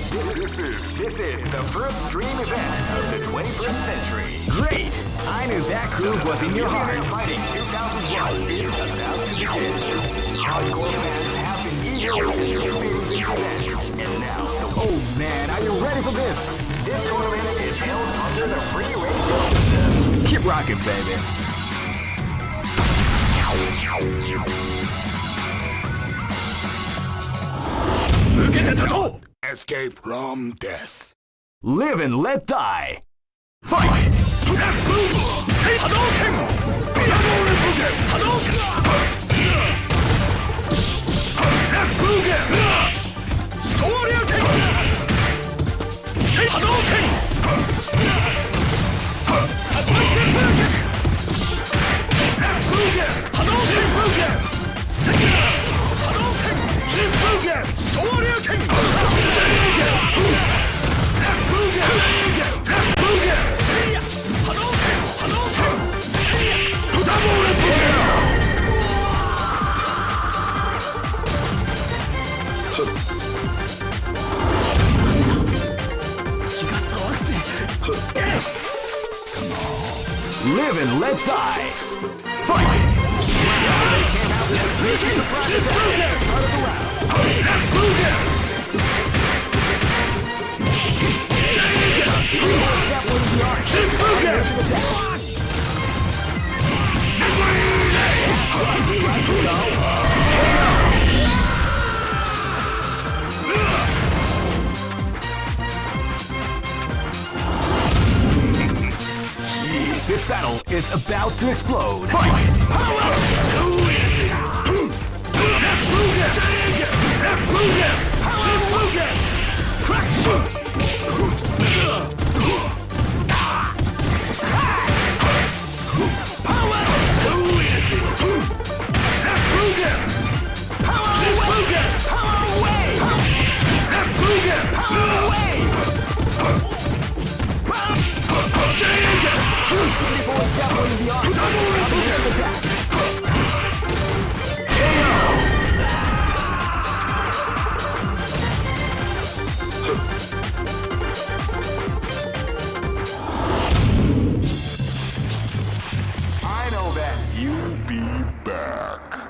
This is the first dream event of the 21st century. Great! I knew that groove was in your heart. Fighting 2001 is about to begin. Hardcore fans have been eagerly anticipating this event. And now, oh man, are you ready for this? This tournament is held under the free ratio system. Keep rocking, baby. Escape from death. Live and let die. Fight! Hadouken! Live and let die. Fight! This battle is about to explode. Fight! Power! I know that you'll be back.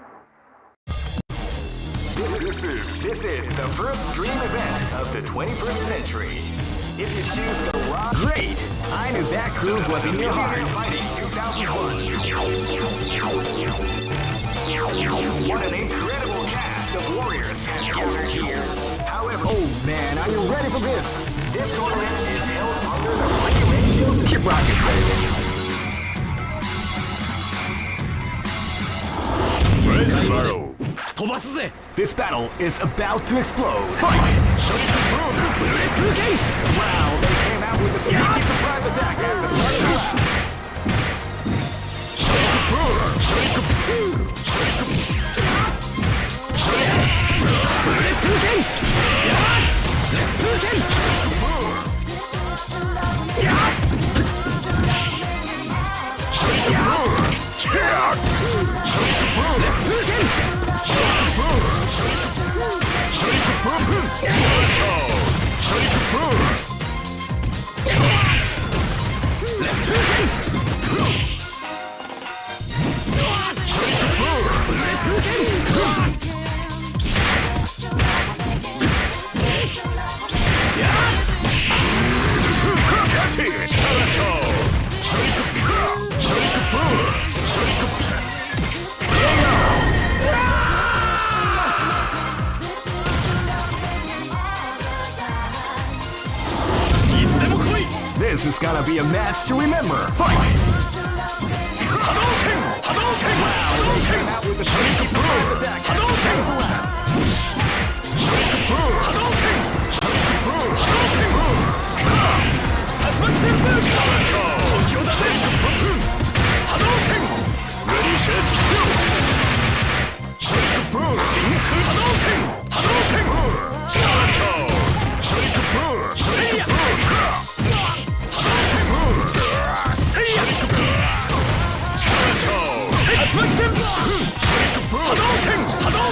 This is the first dream event of the 21st century. If you choose the rock, great! I knew that groove was in your heart. Fighting 2001. What an incredible cast of warriors has gathered here. However, oh man, are you ready for this? This tournament is held under the free ratio system. Keep rocking, baby. This battle is about to explode. Fight! Wow, they came out with a sneaky surprise attack at the start of the lap. This is gonna be a match to remember. Fight! Hadouken! Hadouken! Wow, they came out with the sneaky surprise attack. Hadouken! Hadouken! Hadouken! Ready, set, shoot! Hadouken! Hadouken! Hadouken!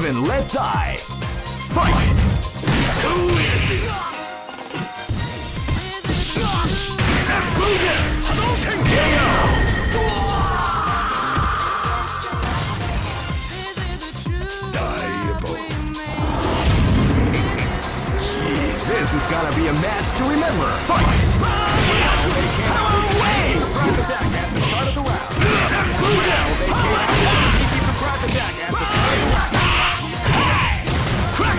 driven left thigh. Fight! Too easy! Hadouken KO! This is gonna be a match to remember. Fight! Power away! Surprise attack at the start of the round. Now they keep the surprise attack at the start of the round. Crack!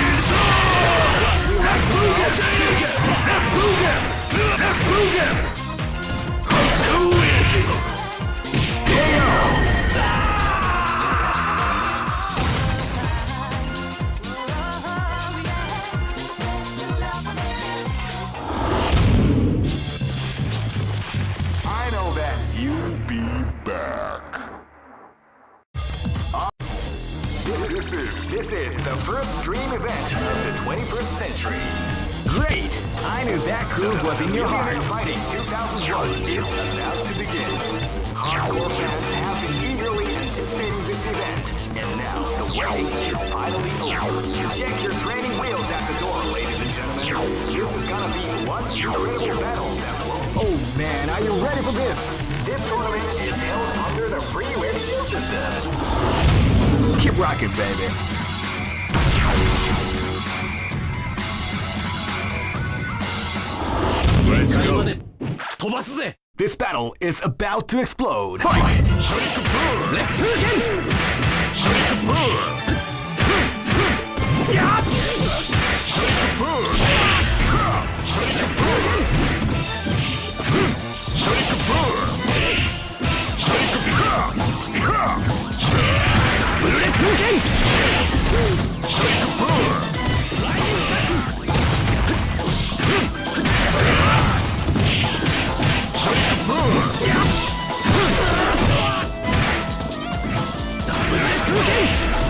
Too easy! KO! This is the first dream event of the 21st century. Great! I knew that groove was in your heart. Fighting 2001 is about to begin. Hardcore fans have been eagerly anticipating this event, and now the waiting is finally over. Check your training wheels at the door, ladies and gentlemen. This is gonna be one incredible battle that will... Oh man, are you ready for this? This tournament is held under the free windshield system. Keep rocking, baby. Let's go. This battle is about to explode. Fight! Shuriken Boom! Reppuken! Shuriken Boom! Yap! Shuriken Boom! Shuriken Boom! Shuriken Boom! Shuriken Boom! Reppuken! Shuriken Boom! Rising Statue! Shuriken Boom! Reppuken!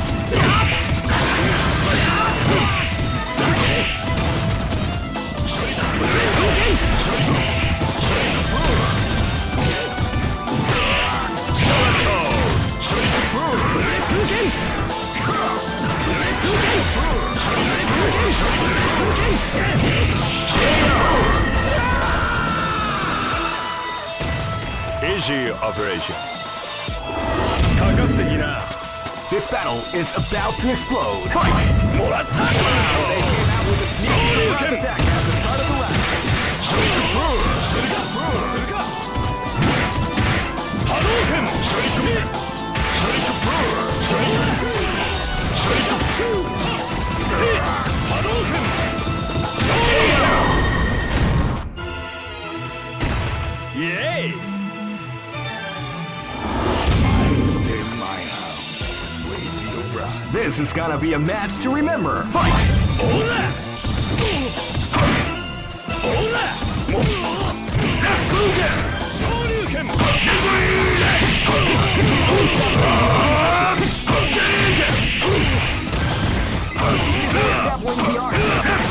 Easy operation. This battle is about to explode. Fight! Moratta! They came out with a sneaky attack at the start of the round. Shuriken Boom! Shuriken Boom! Hadouken! Shuriken! Shuriken Boom! Shuriken! Shuriken Boom! Hadouken! Yay! This is gonna be a match to remember. Fight! Ola! Ola! Reppuken! Shoryuken! That wouldn't be our...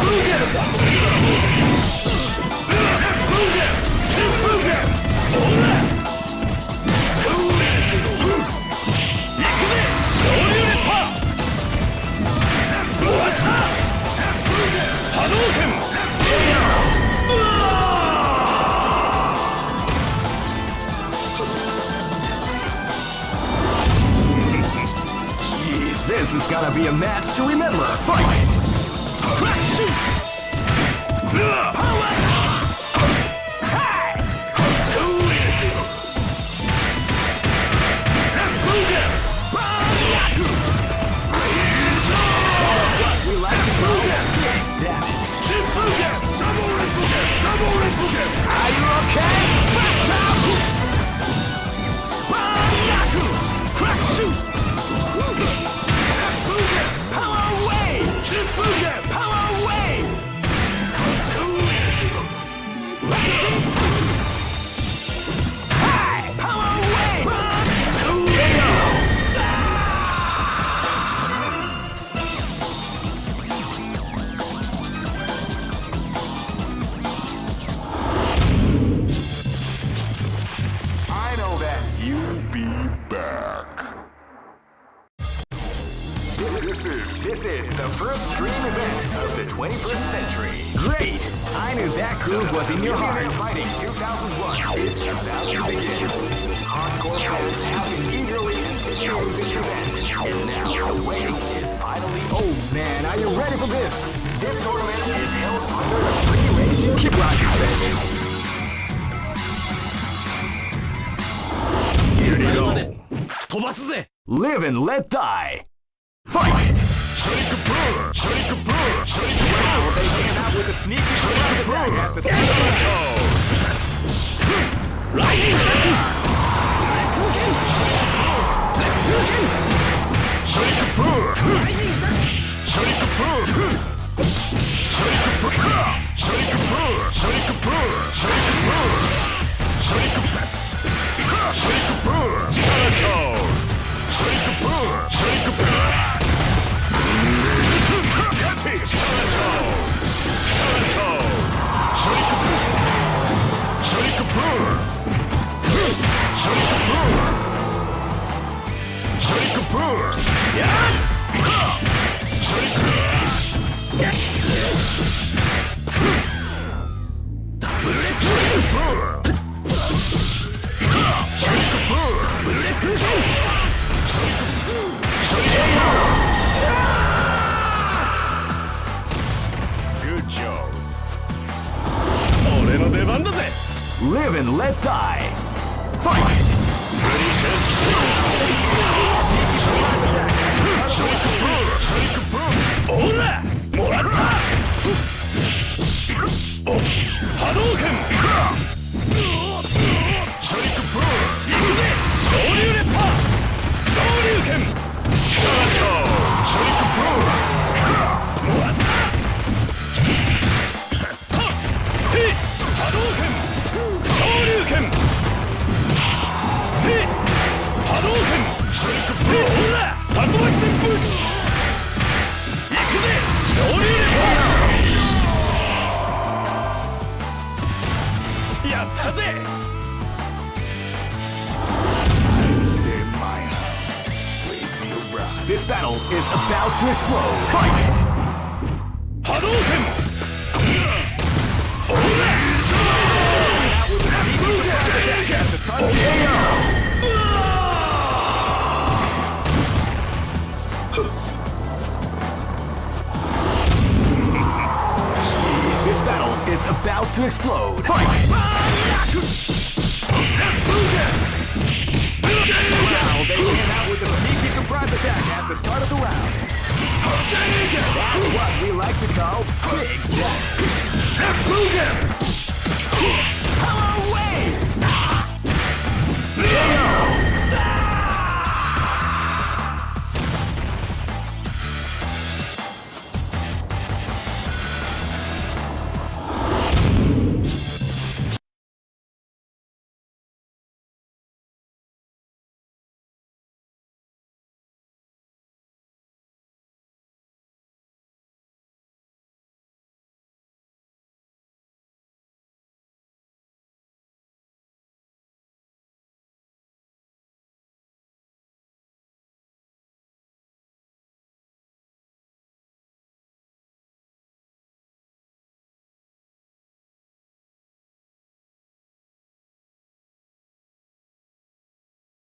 Reppuken! Ola! This is gonna be a match to remember. Fight! Crack shoot! Power! High! Too easy! Reppuken! Banyaku! We like to go there. Damn it. Shippuken! Double Reppuken! Double Reppuken! Are you okay? Fast out! Banyaku! Crack shoot! Power away! Shippuken! Power away! Too most dream event of the 21st century. Great! I knew that groove was in your heart. Fighting 2001 is about to begin. Hardcore fans have been eagerly anticipating this event, and now the waiting is finally over. Oh man, are you ready for this? This tournament is held under the free ratio. Keep rocking, baby. Here we go. Live and let die. Fight! Shake a brewer! Shake a brewer! Shake a brewer! They came out with a sneaky attack at the Rising Statue! Shake a brewer! Rising Statue! Shake a brewer! Shake a brewer! Shake a brewer! Shake a brewer! Shake a brewer! Shake a brewer! Shake a brewer! Shake a brewer! Shake a brewer! Live and let die. Fight! This battle is about to explode. Fight! Hadouken! This battle is about to explode. Fight! Wow, they came out with a sneaky surprise attack at the start of the round. That's what we like to call Big Jack.